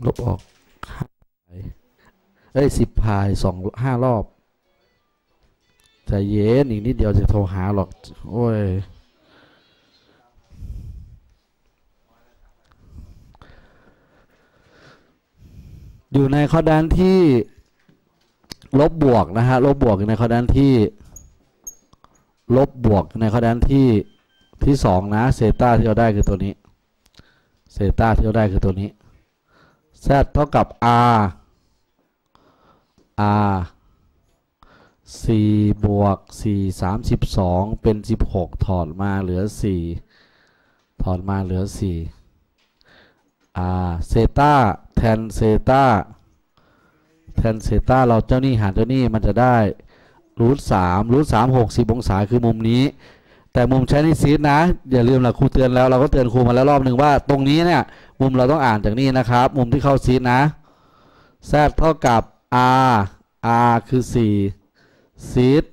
ลบออกเอ้ย10 พาย5 รอบใจเย็นอีกนิดเดียวจะโทรหาหรอกโอ้ยอยู่ในข้อด้านที่ลบบวกนะฮะลบบวกในข้อด้านที่ลบบวกในข้อด้านที่สองนะเซต้าที่เราได้คือตัวนี้เซต้าที่เราได้คือตัวนี้ z เท่ากับ r 4 บวก 4 32เป็น16ถอดมาเหลือ4ถอดมาเหลือ4เซต้าแทนเซต้าเราเจ้านี่หารเจ้านี่มันจะได้รูท3 60 องศาคือมุมนี้แต่มุมใช้ในซีดนะอย่าลืมล่ะครูเตือนแล้วเราก็เตือนครูมาแล้วรอบหนึ่งว่าตรงนี้เนี่ยมุมเราต้องอ่านจากนี่นะครับมุมที่เข้าซีดนะ z เท่ากับ r คือ4ซีด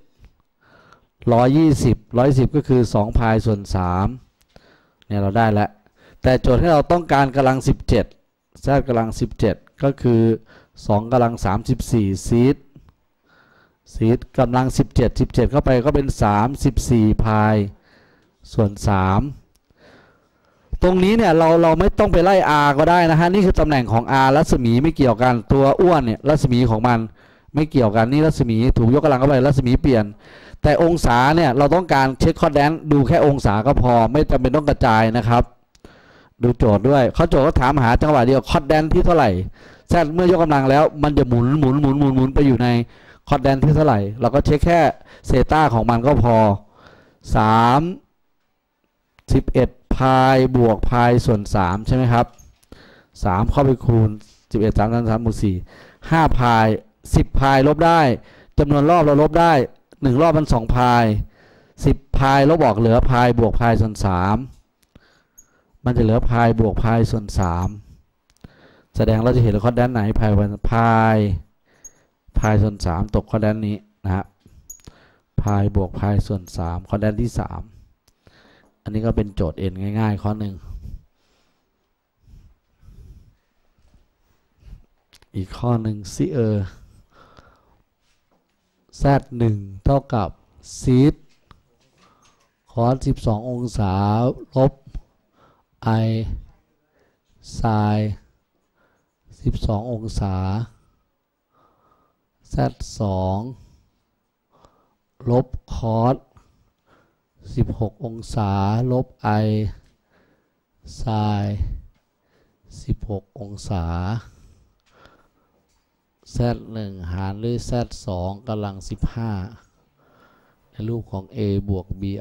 120ก็คือ2 พายส่วน3เนี่ยเราได้แล้วแต่โจทย์ให้เราต้องการกำลัง17 z กำลัง17ก็คือ2กำลัง34ซีดกำลัง17เข้าไปก็เป็น34 พายส่วน3ตรงนี้เนี่ยเราไม่ต้องไปไล่ r ก็ได้นะฮะนี่คือตำแหน่งของ r รัศมีไม่เกี่ยวกันตัวอ้วนเนี่ยรัศมีของมันไม่เกี่ยวกันนี่รัศมีถูกยกกำลังเข้าไปรัศมีเปลี่ยนแต่องศาเนี่ยเราต้องการเช็คคอร์ดแดนดูแค่องศาก็พอไม่จำเป็นต้องกระจายนะครับดูโจทย์ด้วยเขาโจทย์เขาถามหาจังหวะเดียวคอร์ดแดนที่เท่าไหร่แซดเมื่อยกกำลังแล้วมันจะหมุนไปอยู่ในคอร์ดแดนที่เท่าไหร่เราก็เช็คแค่เซต้าของมันก็พอ11 พายบวกพายส่วน3ใช่ไหมครับ3เข้าไปคูณ11 3 บวก4 5 พาย10 พายลบได้จำนวนรอบเราลบได้1 รอบมัน2 พาย10 พายลบออกเหลือพายบวกพายส่วน3มันจะเหลือพายบวกพายส่วน3แสดงเราจะเห็นข้อด้านไหนพายส่วน3ตกข้อด้านนี้นะฮะพายบวกพายส่วน3ข้อด้านที่3อันนี้ก็เป็นโจทย์ n ง่ายๆข้อหนึ่งอีกข้อหนึ่งซิz1 เท่ากับซีดคอส12 องศาลบ i ไซน์12 องศา z2 ลบคอส16 องศาลบ i ไซน์16 องศา z1 หารด้วย z2 กำลัง15ในรูปของ a บวก bi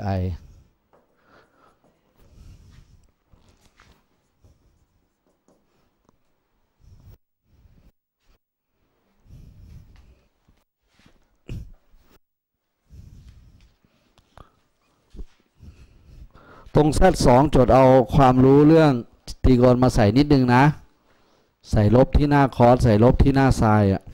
ตรง z2 โจทย์เอาความรู้เรื่องตรีโกณมาใส่นิดนึงนะใส่ลบที่หน้าคอสใส่ลบที่หน้าไซน์อ่ะ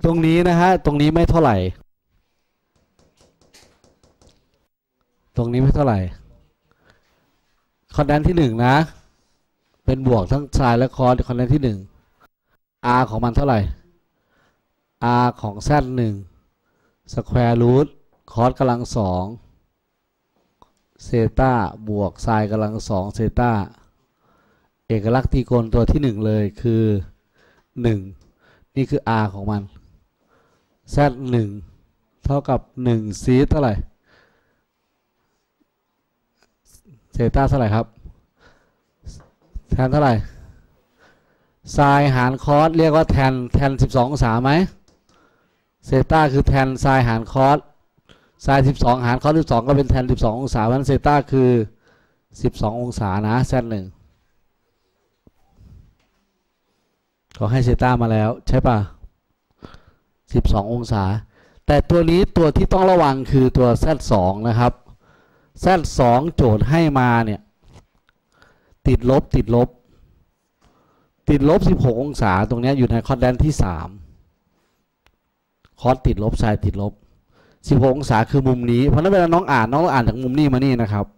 ตรงนี้นะฮะตรงนี้ไม่เท่าไหร่ตรงนี้ไม่เท่าไหร่คอนแดนที่1นะเป็นบวกทั้งไซน์และคอสคอนแดนที่1 r ของมันเท่าไหร่ r ของ z1 สแควร์รูทคอสกำลัง2เซตาบวกไซน์กำลัง2เซตาเอกลักษณ์ตรีโกณตัวที่1เลยคือ1นี่คือ r ของมัน z1 เท่ากับ1ซีเท่าไหร่เซตาเท่าไหร่ครับแทนเท่าไหร่ไซน์หารคอสเรียกว่าแทน12องศาไหมเซตาคือแทนไซน์หารคอสไซน์12หารคอส12ก็เป็นแทน12องศาเพราะฉะนั้นเซตาคือ12องศานะ z1 ก็ให้เซตามาแล้วใช่ป่ะ12องศาแต่ตัวนี้ตัวที่ต้องระวังคือตัว z2 นะครับ z2 โจทย์ให้มาเนี่ยติดลบ16องศาตรงนี้อยู่ในคอร์ดแดนที่3คอร์ดติดลบไซน์ติดลบ16องศาคือมุมนี้เพราะนั้นเวลาน้องอ่านจากมุมนี้มานี่นะครับ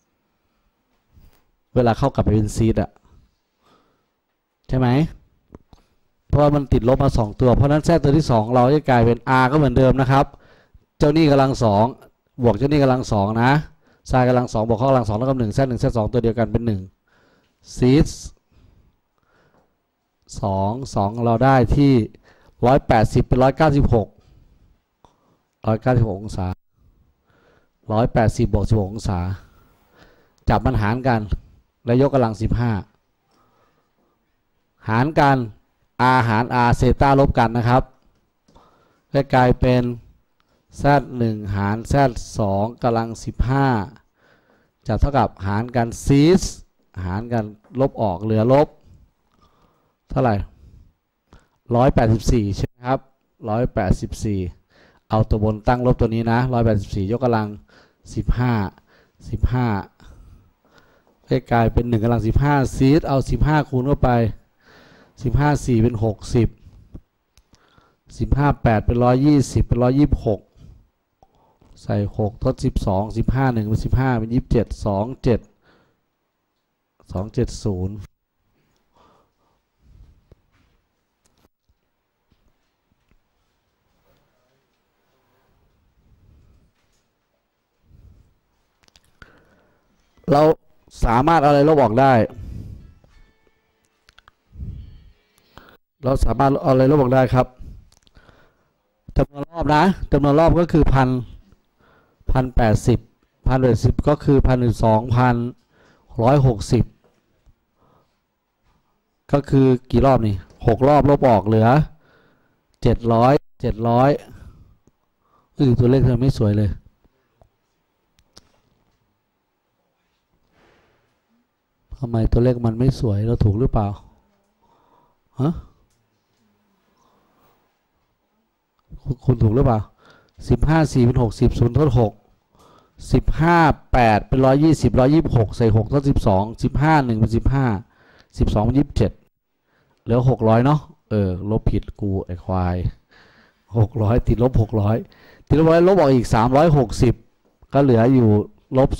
เวลาเข้ากลับไปเป็นซีดอะใช่ไหมเพราะมันติดลบมา2ตัวเพราะนั้นแซดตัวที่2เราจะกลายเป็น r ก็เหมือนเดิมนะครับเจ้านี่กำลัง2บวกเจ้านี่กำลัง2นะไซน์กำลัง2บวกข้อกำลัง2แล้วกับ1แซด1แซด2ตัวเดียวกันเป็น1ซีด2เราได้ที่180เป็น196องศา180บวก16องศาจับมันหารกันแล้วยกกำลัง15หารกัน r หาร r เซตาลบกันนะครับก็กลายเป็น z1 หาร z2 กำลัง15จะเท่ากับหารกันซีสหารกันลบออกเหลือลบเท่าไหร่184ใช่ไหมครับ184เอาตัวบนตั้งลบตัวนี้นะ184ยกกำลัง15ให้กลายเป็น1กำลัง15ซีดเอา15คูณเข้าไป15 4เป็น60 15 8เป็น120เป็น126ใส่6ทด12 15 1เป็น15เป็น27 270เราสามารถเอาอะไรลบออกได้ครับจำนวนรอบนะจำนวนรอบก็คือ1,080ก็คือ12,160ก็คือกี่รอบนี่6รอบลบออกเหลือ700ตัวเลขเธอไม่สวยเลยทำไมตัวเลขมันไม่สวยเราถูกหรือเปล่าฮะคุณถูกหรือเปล่า15 4เป็น60 0ทด6 15 8เป็น126ใส่6ทด12 15 1เป็น15 12เป็น27เหลือ600เนาะลบผิดกูไอ้ควาย600ติดลบ600ติดลบ100ลบออกอีก360ก็เหลืออยู่ลบ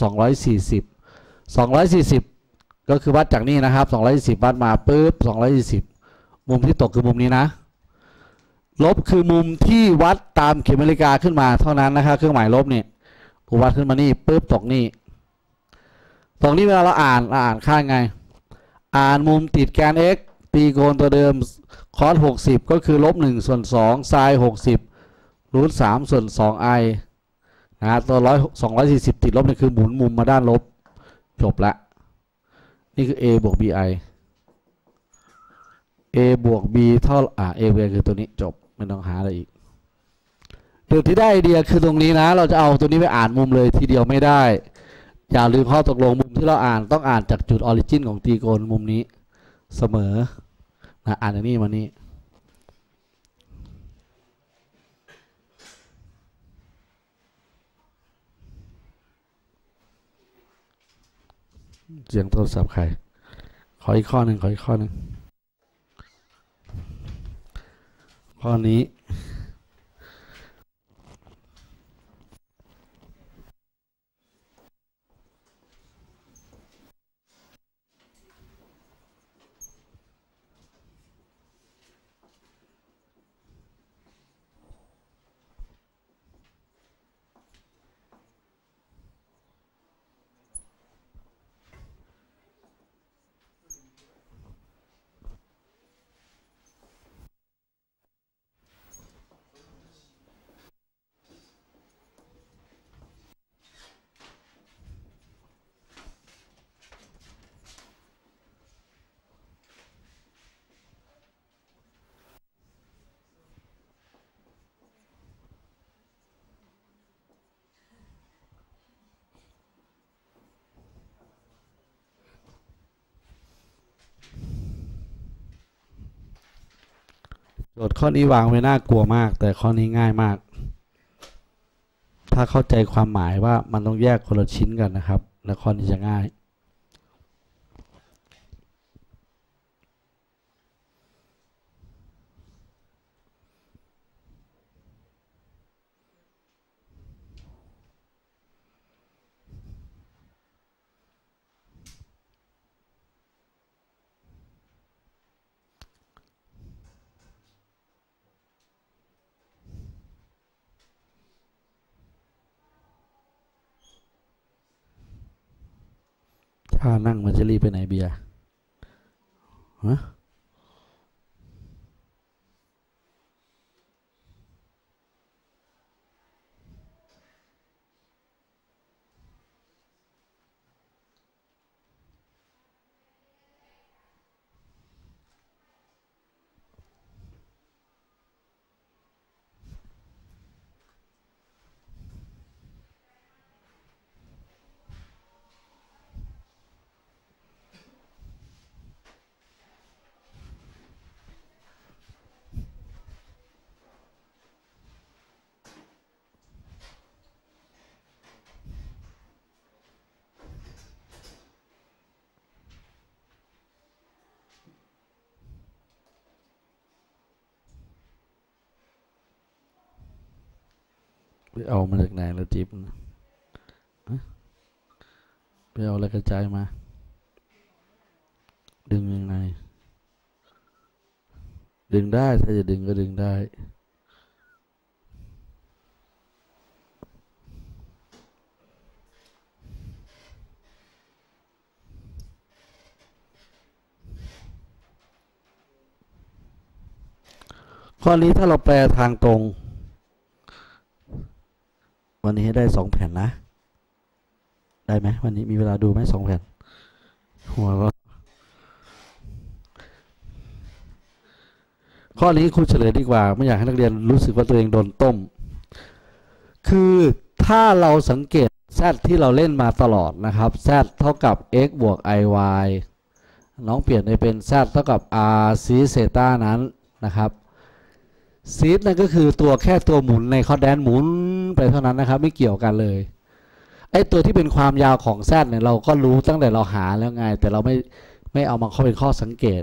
240ก็คือวัดจากนี้นะครับ240วัดมาปุ๊บ240มุมที่ตกคือมุมนี้นะลบคือมุมที่วัดตามเข็มนาฬิกาขึ้นมาเท่านั้นนะครับเครื่องหมายลบนี่กูวัดขึ้นมานี่ปุ๊บตกนี่เวลาเราอ่านค่าไงอ่านมุมติดแกน x ตีโกณตัวเดิมคอส60ก็คือลบ1ส่วน2ไซน์60รูท3ส่วน2i นะตัว240ติดลบนี่คือหมุนมุมมาด้านลบจบละนี่คือ a บวก bi a บวก b เท่าa บวกคือตัวนี้จบไม่ต้องหาอะไรอีกเดี๋ยวที่ได้ไอเดียคือตรงนี้นะเราจะเอาตัวนี้ไปอ่านมุมเลยทีเดียวไม่ได้อย่าลืมข้อตกลงมุมที่เราอ่านต้องอ่านจากจุดออริจินของตรีโกณมุมนี้เสมอนะอ่านอย่างนี้มานี้เสียงโทรศัพท์ใครขออีกข้อหนึ่งข้อนี้โจทย์ข้อนี้วางไว้น่ากลัวมากแต่ข้อนี้ง่ายมากถ้าเข้าใจความหมายว่ามันต้องแยกคนละชิ้นกันนะครับแล้วข้อนี้จะง่ายถ้านั่งมันจะรีบไปไหนเบียร์ฮะเอามาจากไหนแล้วจิ๊บไปเอาอะไรกระจายมาดึงยังไงดึงได้ถ้าจะดึงก็ดึงได้ข้อนี้ถ้าเราแปลทางตรงวันนี้ให้ได้2 แผ่นนะได้ไหมวันนี้มีเวลาดูไหม2 แผ่นหัวเราข้อนี้ครูเฉลยดีกว่าไม่อยากให้นักเรียนรู้สึกว่าตัวเองโดนต้มคือถ้าเราสังเกต z ที่เราเล่นมาตลอดนะครับ z เท่ากับ x บวก iy น้องเปลี่ยนไปเป็น z เท่ากับ r sin เซต้านั้นนะครับซีดนั่นก็คือตัวแค่ตัวหมุนในคอร์ดแดนหมุนไปเท่านั้นนะครับไม่เกี่ยวกันเลยไอ้ตัวที่เป็นความยาวของแซดเนี่ยเราก็รู้ตั้งแต่เราหาแล้วไงแต่เราไม่เอามาเข้าเป็นข้อสังเกต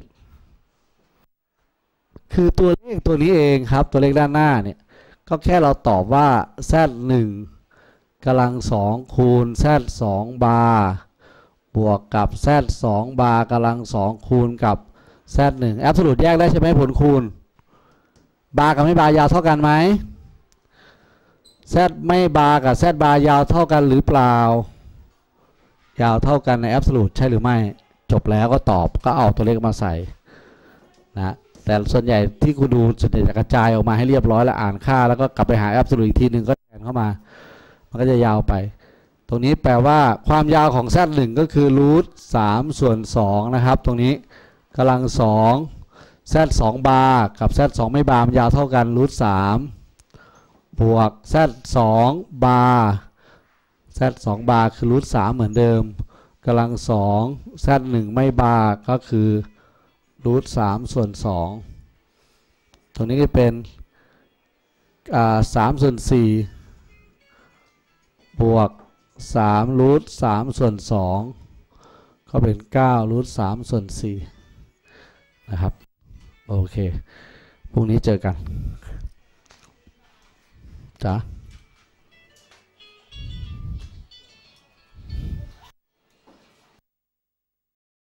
คือตัวเลขตัวนี้เองครับตัวเลขด้านหน้าเนี่ยก็แค่เราตอบว่า z1 กำลัง2คูณ z2 บาร์บวกกับ z2 บาร์กำลัง2คูณกับ z1 แอบสูตรแยกได้ใช่ไหมผลคูณบาร์กับไม่บาร์ยาวเท่ากันไหมแซดไม่บาร์กับแซดบาร์ยาวเท่ากันหรือเปล่ายาวเท่ากันในแอบสูตรใช่หรือไม่จบแล้วก็ตอบก็เอาตัวเลขมาใส่นะแต่ส่วนใหญ่ที่คุณดูส่วนใหญ่จะกระจายออกมาให้เรียบร้อยแล้วอ่านค่าแล้วก็กลับไปหาแอบสูตรอีกทีหนึ่งก็แทนเข้ามามันก็จะยาวไปตรงนี้แปลว่าความยาวของ z1 ก็คือรูท3ส่วน2นะครับตรงนี้กำลัง2 z2 บาร์กับ z2 ไม่บาร์มันยาวเท่ากันรูท3บวก z2 บาร์ z2 บาร์คือรูท3เหมือนเดิมกำลัง2 z1 ไม่บาร์ก็คือรูท3ส่วน2ตรงนี้ก็เป็น3ส่วน4บวก3รูท3ส่วน2ก็เป็น9รูท3ส่วน4นะครับโอเคพรุ่งนี้เจอกันจ้ะ